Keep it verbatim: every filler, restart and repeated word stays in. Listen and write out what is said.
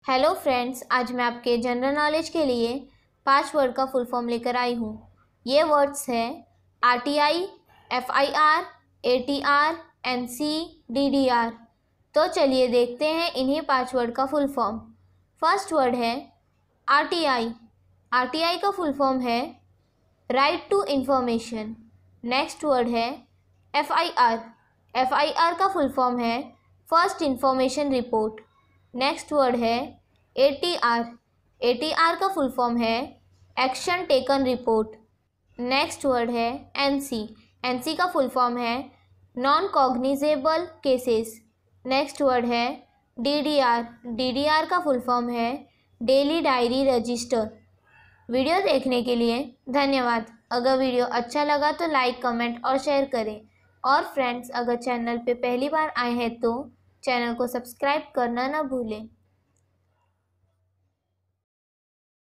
Hello friends, आज मैं आपके जनरल नॉलेज के लिए पांच वर्ड का फुल फॉर्म लेकर आई हूँ। ये वर्ड्स है R T I, F I R, A T R, N C, D D R. तो चलिए देखते हैं इन्हीं पांच वर्ड का फुल फॉर्म। फर्स्ट वर्ड है R T I. R T I का फुल फॉर्म है right to information. Next word है F I R. F I R का फुल फॉर्म है first information report. Next word है A T R. A T R का full form है action taken report. Next word है N C. N C का full form है non cognizable cases. Next word है D D R. D D R का full form है daily diary register. Video देखने के लिए धन्यवाद। अगर वीडियो अच्छा लगा तो लाइक, कमेंट और शेयर करें। और फ्रेंड्स, अगर चैनल पे पहली बार आए हैं तो चैनल को सब्सक्राइब करना ना भूलें।